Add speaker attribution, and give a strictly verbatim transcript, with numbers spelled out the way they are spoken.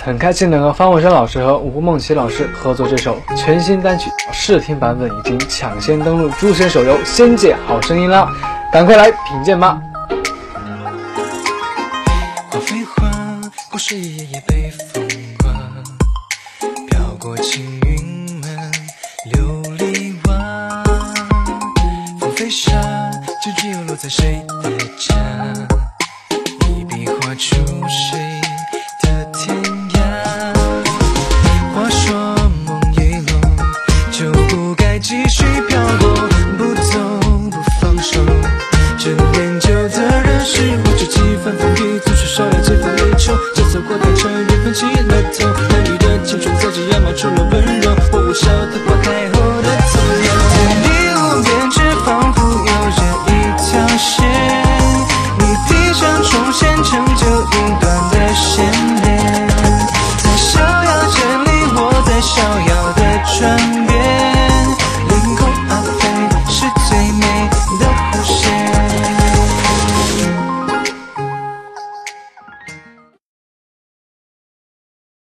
Speaker 1: 很开心能和方文山老师和吴梦琪老师合作这首全新单曲，试听版本已经抢先登陆珠选手游《仙界好声音》啦，赶快来品鉴吧！
Speaker 2: 花飞花，故事一页页被风刮，飘过青云们琉璃瓦，风飞沙，结局又落在谁的家？一笔画出谁的天涯？话说梦一落，就不该继续漂泊，不走不放手，这念旧的人是我这几番风雨，总是说要几分离愁，这走过太长，缘分起了头，难遇的青春在这样冒出了温柔，我无效的花开后的从容，在你无边只仿佛有着一条线，你的想重现成就云端的牵连，在逍遥间里我在逍遥的转